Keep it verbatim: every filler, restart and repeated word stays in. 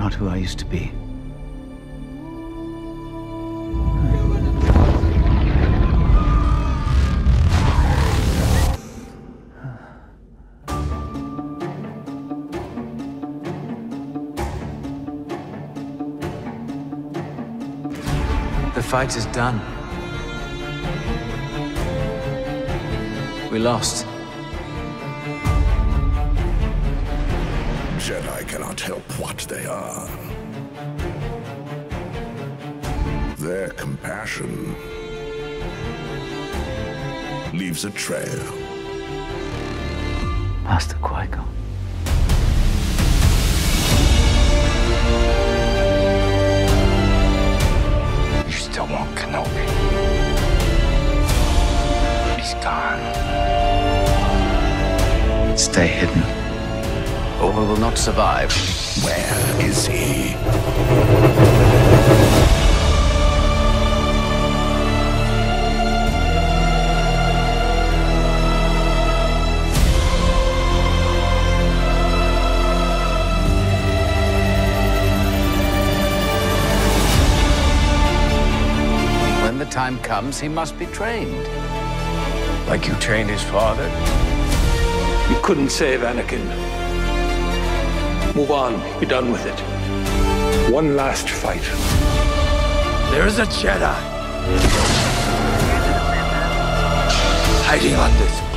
not who I used to be. The fight is done. We lost. Jedi cannot help what they are. Their compassion leaves a trail. Master Qui-Gon. You still want Kenobi. He's gone. Stay hidden, or we will not survive. Where is he? When the time comes, he must be trained. Like you trained his father? You couldn't save Anakin. Move on. Be done with it. One last fight. There's a Jedi hiding on this